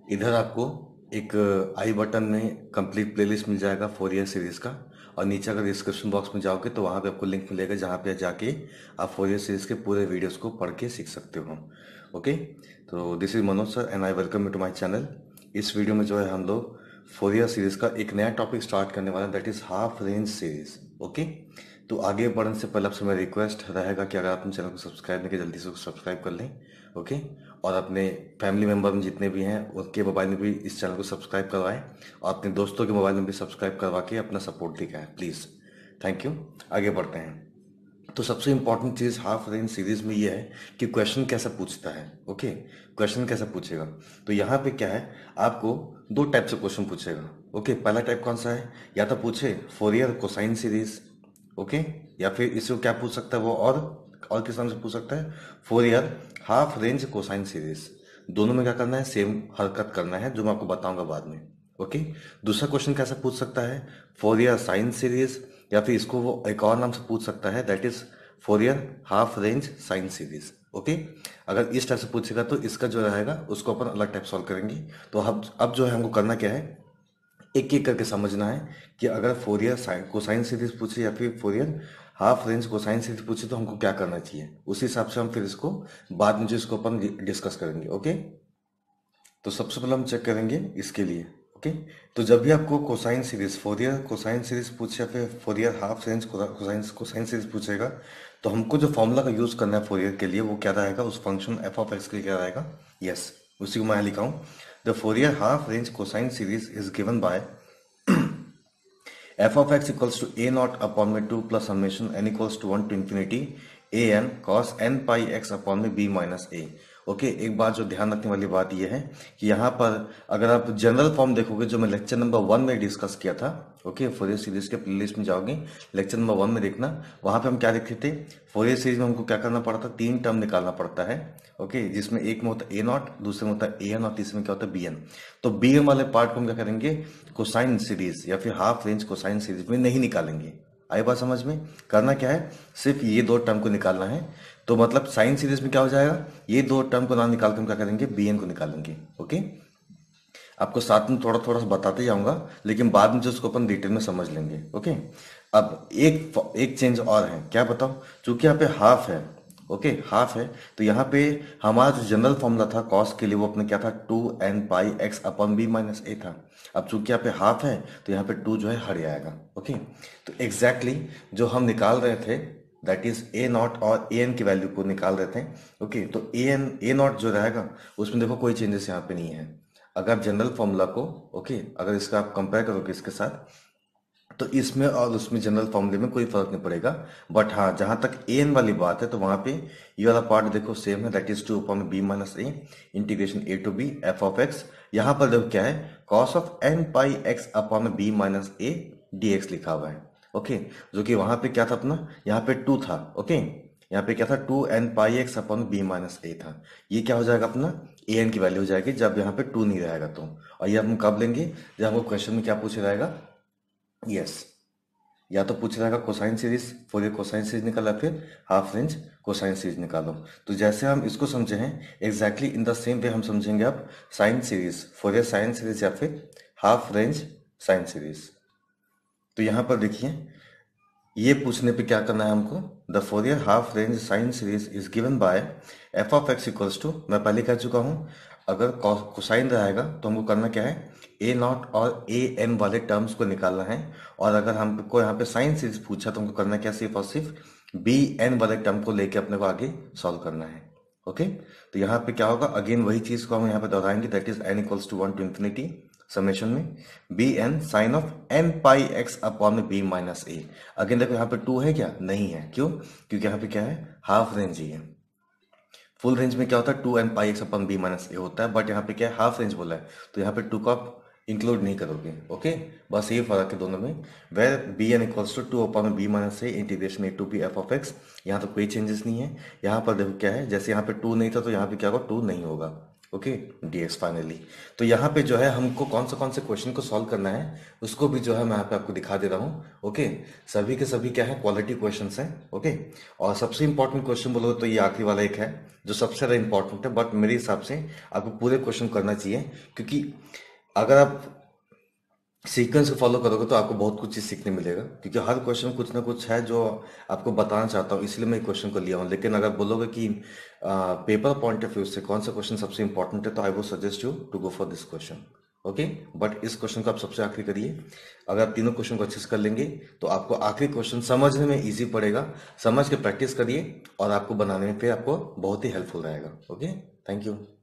इधर आपको एक आई बटन में कंप्लीट प्लेलिस्ट मिल जाएगा फोरियर सीरीज का। और नीचे अगर डिस्क्रिप्शन बॉक्स में जाओगे तो वहाँ पे आपको लिंक मिलेगा जहाँ पे जाके आप फोरियर सीरीज के पूरे वीडियोस को पढ़ के सीख सकते हो। ओके, तो this is Manoj sir and I welcome you to my channel. इस वीडियो में जो है हम लोग फोरियर सीरीज का एक नया टॉपिक स्टार्ट करने वाला है, that is half range series. Okay, तो आगे बढ़ने से पहले आपसे मेरा रिक्वेस्ट रहेगा कि अगर आपने चैनल को सब्सक्राइब नहीं किया जल्दी से सब्सक्राइब कर लें। ओके, और अपने फैमिली मेम्बर में जितने भी हैं उनके मोबाइल में भी इस चैनल को सब्सक्राइब करवाएं और अपने दोस्तों के मोबाइल में भी सब्सक्राइब करवा के अपना सपोर्ट दिखाएं प्लीज़। Thank you. आगे बढ़ते हैं। तो सबसे इंपॉर्टेंट चीज़ हाफ रेंज सीरीज में ये है कि क्वेश्चन कैसा पूछता है। ओके, क्वेश्चन कैसा पूछेगा, तो यहाँ पे क्या है, आपको दो टाइप से क्वेश्चन पूछेगा। ओके, पहला टाइप कौन सा है, या तो पूछे फोरियर कोसाइन सीरीज। ओके, या फिर इसको क्या पूछ सकता है वो, और किस नाम से पूछ सकता है, Fourier half range cosine series. दोनों में क्या करना है, सेम हरकत करना है जो मैं आपको बताऊंगा बाद में। ओके, दूसरा क्वेश्चन कैसा पूछ सकता है, फोरियर साइन सीरीज, या फिर इसको वो एक और नाम से पूछ सकता है, that is Fourier half range sine series. Okay, अगर इस टाइप से पूछेगा तो इसका जो रहेगा उसको अपन अलग टाइप सॉल्व करेंगे। तो अब जो है हमको करना क्या है, एक एक करके समझना है कि अगर फोरियर साइन कोसाइन सीरीज पूछे या फिर Fourier half range cosine series पूछे तो हमको क्या करना चाहिए, उसी हिसाब से हम फिर इसको बाद में जो इसको अपन डिस्कस करेंगे। ओके, तो सबसे पहले हम चेक करेंगे इसके लिए। ओके, तो जब भी आपको cosine series Fourier cosine series पूछे या फिर Fourier half range cosine cosine series पूछेगा तो हमको जो फॉर्मूला का यूज करना है फोरियर के लिए वो क्या रहेगा, उस फंक्शन एफ ऑफ एक्स के लिए क्या रहेगा, यस, उसी को मैं लिखा हूँ। The Fourier half range cosine series is given by f of x equals to a naught upon में 2 plus summation n equals to 1 to infinity a n cos n pi x upon में b minus a। Okay, एक बात जो ध्यान रखने वाली बात यह है कि यहाँ पर अगर आप जनरल फॉर्म देखोगे जो मैं लेक्चर नंबर 1 में डिस्कस किया था, ओके, फोरियर सीरीज के प्लेलिस्ट में जाओगे, लेक्चर नंबर 1 में देखना, वहां पे हम क्या लिखे थे, फोरियर सीरीज में हमको क्या करना पड़ता है, 3 टर्म निकालना पड़ता है। ओके, जिसमें एक में होता है ए नॉट, दूसरे में होता है ए एन और तीसरे में क्या होता है बी एन। तो बी एन वाले पार्ट को हम क्या करेंगे, कोसाइन सीरीज या फिर हाफ रेंज कोसाइन सीरीज में नहीं निकालेंगे। आई बात समझ में, करना क्या है, सिर्फ ये दो टर्म को निकालना है। तो मतलब साइन सीरीज में क्या हो जाएगा, ये दो टर्म को ना निकाल कर हम क्या करेंगे, बी एन को निकालेंगे। ओके, आपको साथ में थोड़ा थोड़ा सा बताते जाऊंगा लेकिन बाद में जो उसको अपन डिटेल में समझ लेंगे। ओके, अब एक चेंज और है, क्या बताओ, चूंकि यहाँ पे हाफ है, ओके, हाफ है, तो यहाँ पे हमारा जो जनरल फॉर्मूला था कॉस के लिए वो अपने क्या था, 2n pi x upon b minus a था। अब चूंकि यहाँ पे हाफ है तो यहाँ पे 2 जो है हट जाएगा। ओके, तो एग्जैक्टली जो हम निकाल रहे थे दैट इज ए नॉट और ए एन की वैल्यू को निकाल रहे थे। ओके, तो ए नॉट जो रहेगा उसमें देखो कोई चेंजेस यहाँ पे नहीं है। अगर जनरल फॉर्मूला को, ओके, अगर इसका आप कंपेयर करोगे इसके साथ तो इसमें और उसमें जनरल फॉर्मूले में कोई फर्क नहीं पड़ेगा। बट हाँ, जहां तक ए एन वाली बात है तो वहां पे ये वाला पार्ट देखो सेम है, that is 2 upon b minus a integration a to b f of x. यहाँ पर देखो क्या है, cos of n pi x upon b minus a d x लिखा हुआ है। ओके, जो कि वहां पे क्या था अपना, यहाँ पे 2 था। ओके, यहाँ पे क्या था, 2n pi x upon b minus a था। ये क्या हो जाएगा अपना, ए एन की वैल्यू हो जाएगी जब यहाँ पे 2 नहीं रहेगा तो। और ये हम कब लेंगे, जब हमको क्वेश्चन में क्या पूछा जाएगा, यस, या तो पूछ रहेगा cosine series, Fourier cosine series निकाला, फिर हाफ रेंज कोसाइन सीरीज निकालो। तो जैसे हम इसको समझे हैं exactly in the same way हम समझेंगे अब sine series, Fourier sine series या फिर हाफ रेंज साइन सीरीज। तो यहां पर देखिए, ये पूछने पे क्या करना है हमको, the Fourier half range sine series is given by f of x equals to, मैं पहले कह चुका हूं, अगर कोसाइन रहेगा तो हमको करना क्या है, ए नॉट और ए एन वाले टर्म्स को निकालना है। और अगर हमको यहाँ पे साइन सीरीज पूछा तो हमको करना क्या, सिर्फ और सिर्फ बी एन वाले टर्म को लेके अपने को आगे सॉल्व करना है। ओके, तो यहाँ पे क्या होगा, अगेन वही चीज को हम यहाँ पे दोहराएंगे, that is n equals to 1 to infinity summation में b n sine of n pi x upon b minus a. Again देखो यहाँ पे 2 है क्या, नहीं है, क्यों, क्योंकि यहाँ पे क्या है, हाफ रेंज ही है। फुल रेंज में क्या होता है, 2n pi x upon b minus a होता है, बट यहाँ पे क्या है, हाफ रेंज बोला है, तो यहाँ पे 2 को आप इंक्लूड नहीं करोगे। ओके, बस ये फर्क है दोनों में, where b n equals to 2 upon b minus a integration a to b f of x. यहाँ तो कोई चेंजेस नहीं है। यहाँ पर देखो क्या है, जैसे यहाँ पे 2 नहीं था तो यहाँ पे क्या होगा, 2 नहीं होगा। Okay, dx finally. तो यहाँ पे जो है हमको कौन से क्वेश्चन को सॉल्व करना है उसको भी जो है मैं यहाँ पे आपको दिखा दे रहा हूँ। ओके, सभी के सभी क्या है, क्वालिटी क्वेश्चंस हैं। ओके, और सबसे इंपॉर्टेंट क्वेश्चन बोलो तो ये आखिरी वाला एक है जो सबसे ज़्यादा इंपॉर्टेंट है, बट मेरे हिसाब से आपको पूरे क्वेश्चन करना चाहिए, क्योंकि अगर आप सीक्वेंस को फॉलो करोगे तो आपको बहुत कुछ चीज़ सीखने मिलेगा, क्योंकि हर क्वेश्चन कुछ ना कुछ है जो आपको बताना चाहता हूँ, इसलिए मैं क्वेश्चन को लिया हूँ। लेकिन अगर बोलोगे कि पेपर पॉइंट ऑफ व्यू से कौन सा क्वेश्चन सबसे इंपॉर्टेंट है, तो I would suggest you to go for this question. Okay, but इस क्वेश्चन को आप सबसे आखिरी करिए। अगर आप तीनों क्वेश्चन को अच्छे से कर लेंगे तो आपको आखिरी क्वेश्चन समझने में इजी पड़ेगा। समझ के प्रैक्टिस करिए और आपको बनाने में फिर आपको बहुत ही हेल्पफुल रहेगा। Okay, thank you.